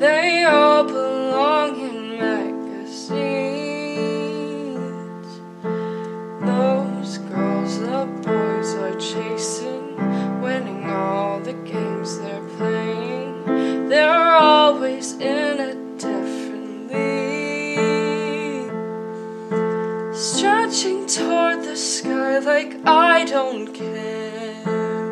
They all belong in magazines. Those girls the boys are chasing, winning all the games they're playing. They're always in a different league, stretching toward the sky like I don't care,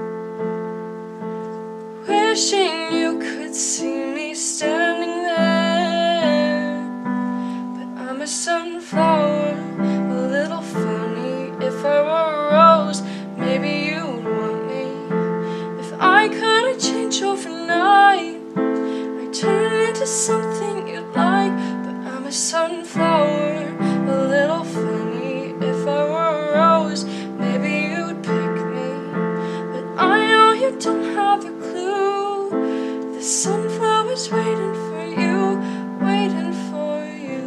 wishing you could see me standing there. But I'm a sunflower, a little funny. If I were a rose, maybe you'd want me. If I couldn't change overnight, I'd turn into something you'd like. But I'm a sunflower, a little funny. If I were a rose, maybe you'd pick me. But I know you don't have a clue. The sunflower's waiting for you, waiting for you.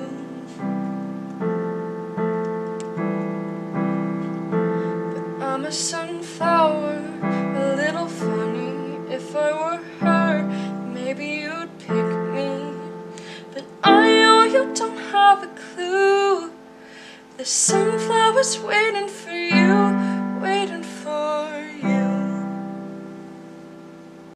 But I'm a sunflower, a little funny. If I were her, maybe you'd pick me. But I know you don't have a clue. The sunflower's waiting for you, waiting